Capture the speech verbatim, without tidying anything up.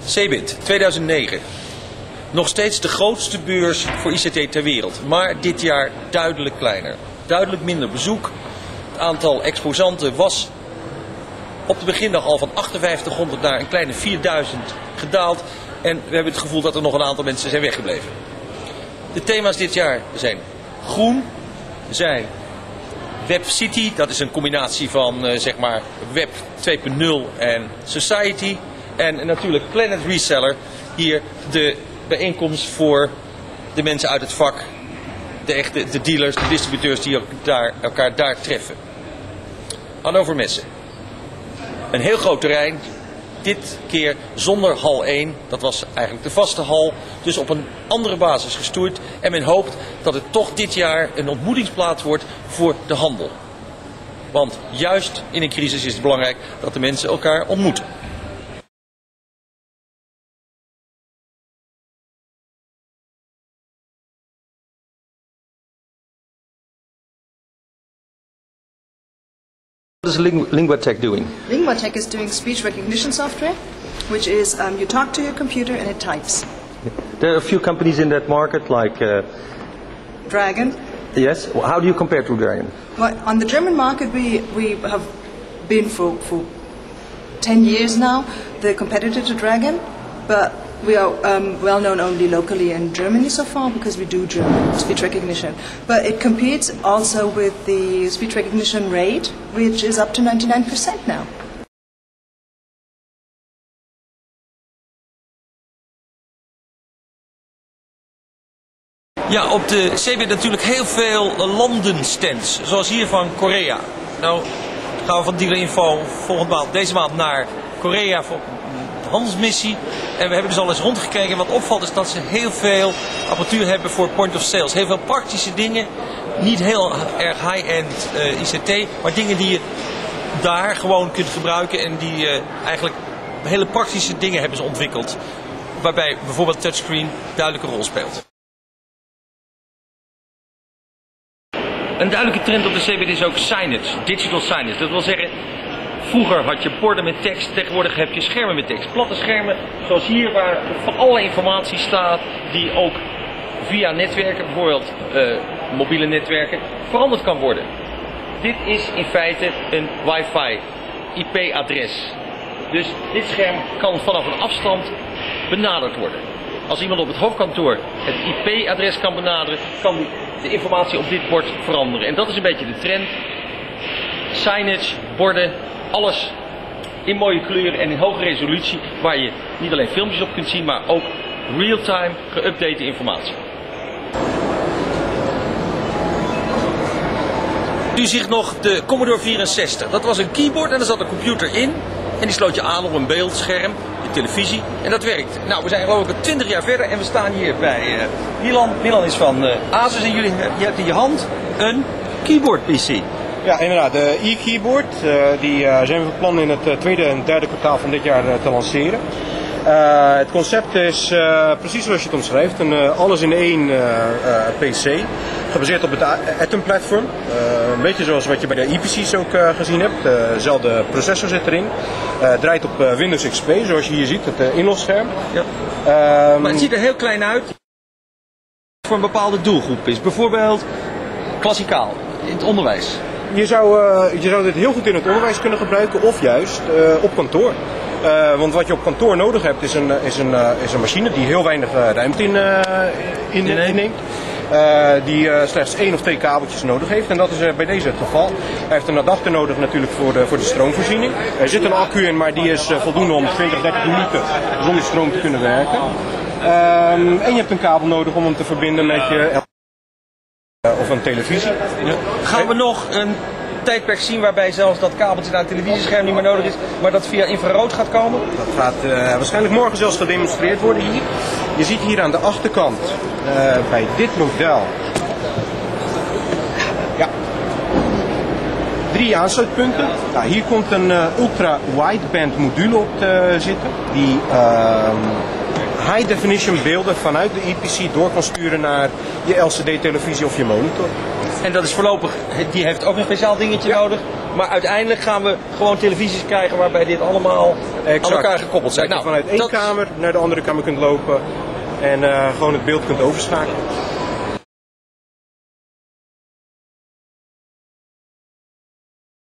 CeBIT tweeduizend negen. Nog steeds de grootste beurs voor I C T ter wereld, maar dit jaar duidelijk kleiner. Duidelijk minder bezoek. Het aantal exposanten was op de begindag al van achtenvijftighonderd naar een kleine vierduizend gedaald. En we hebben het gevoel dat er nog een aantal mensen zijn weggebleven. De thema's dit jaar zijn groen, zijn Web City, dat is een combinatie van uh, zeg maar Web twee punt nul en Society. En natuurlijk Planet Reseller, hier de bijeenkomst voor de mensen uit het vak, de echte de dealers, de distributeurs die elkaar, elkaar daar treffen. Hannover Messe. Een heel groot terrein, dit keer zonder hal één, dat was eigenlijk de vaste hal, dus op een andere basis gestoerd. En men hoopt dat het toch dit jaar een ontmoetingsplaats wordt voor de handel. Want juist in een crisis is het belangrijk dat de mensen elkaar ontmoeten. What is Ling Linguatech doing? Linguatech is doing speech recognition software, which is um, you talk to your computer and it types. There are a few companies in that market, like uh, Dragon. Yes. How do you compare to Dragon? Well, on the German market, we we have been for for ten years now the competitor to Dragon, but we are um, well known only locally in Germany so far because we do German speech recognition. But it competes also with the speech recognition rate, which is up to ninety-nine percent now. Ja, op de CeBIT natuurlijk heel veel landenstands, zoals hier van Korea. Nou gaan we van Dealer Info volgende maand, deze maand naar Korea voor een handelsmissie. En we hebben dus al eens rondgekeken. Wat opvalt is dat ze heel veel apparatuur hebben voor point of sales. Heel veel praktische dingen, niet heel erg high-end uh, I C T, maar dingen die je daar gewoon kunt gebruiken en die uh, eigenlijk hele praktische dingen hebben ze ontwikkeld. Waarbij bijvoorbeeld touchscreen duidelijke rol speelt. Een duidelijke trend op de CeBIT is ook signage, digital signage. Dat wil zeggen, vroeger had je borden met tekst, tegenwoordig heb je schermen met tekst. Platte schermen, zoals hier, waar van allerlei informatie staat, die ook via netwerken, bijvoorbeeld uh, mobiele netwerken, veranderd kan worden. Dit is in feite een wifi I P-adres. Dus dit scherm kan vanaf een afstand benaderd worden. Als iemand op het hoofdkantoor het I P-adres kan benaderen, kan die de informatie op dit bord veranderen. En dat is een beetje de trend. Signage, borden, alles in mooie kleuren en in hoge resolutie, waar je niet alleen filmpjes op kunt zien, maar ook real-time geüpdate informatie. U ziet nog de Commodore vierenzestig. Dat was een keyboard en er zat een computer in. En die sloot je aan op een beeldscherm, de televisie, en dat werkt. Nou, we zijn geloof ik twintig jaar verder en we staan hier bij uh, Milan. Milan is van uh, Asus en jullie, je hebt in je hand een keyboard P C. Ja, inderdaad. De e-keyboard, uh, die uh, zijn we van plan in het uh, tweede en derde kwartaal van dit jaar uh, te lanceren. Uh, het concept is uh, precies zoals je het omschrijft, een uh, alles in één uh, uh, P C, gebaseerd op het Atom platform. Uh, een beetje zoals wat je bij de I P C's ook uh, gezien hebt, dezelfde uh, processor zit erin. Uh, draait op uh, Windows X P, zoals je hier ziet, het uh, inlosscherm. Ja. Um, maar het ziet er heel klein uit, voor een bepaalde doelgroep is, bijvoorbeeld klassikaal, in het onderwijs. Je zou, uh, je zou dit heel goed in het onderwijs kunnen gebruiken of juist uh, op kantoor. Uh, want wat je op kantoor nodig hebt is een, is een, uh, is een machine die heel weinig uh, ruimte in, uh, in, inneemt. Uh, die uh, slechts één of twee kabeltjes nodig heeft. En dat is uh, bij deze het geval. Hij heeft een adapter nodig natuurlijk voor de, voor de stroomvoorziening. Er zit een accu in, maar die is uh, voldoende om twintig, dertig minuten zonder stroom te kunnen werken. Um, en je hebt een kabel nodig om hem te verbinden met je uh, of een televisie. Ja. Gaan we nog een tijdperk zien waarbij zelfs dat kabeltje naar het televisiescherm niet meer nodig is, maar dat via infrarood gaat komen? Dat gaat uh, waarschijnlijk morgen zelfs gedemonstreerd worden hier. Je ziet hier aan de achterkant uh, bij dit model ja, drie aansluitpunten. Nou, hier komt een uh, ultra wideband module op te zitten die uh, high definition beelden vanuit de I P C door kan sturen naar je L C D televisie of je monitor. En dat is voorlopig, die heeft ook een speciaal dingetje ja. nodig Maar uiteindelijk gaan we gewoon televisies krijgen waarbij dit allemaal Exact. aan elkaar gekoppeld zijn. Dat je Nou, vanuit één dat- kamer naar de andere kamer kunt lopen en uh, gewoon het beeld kunt overschakelen.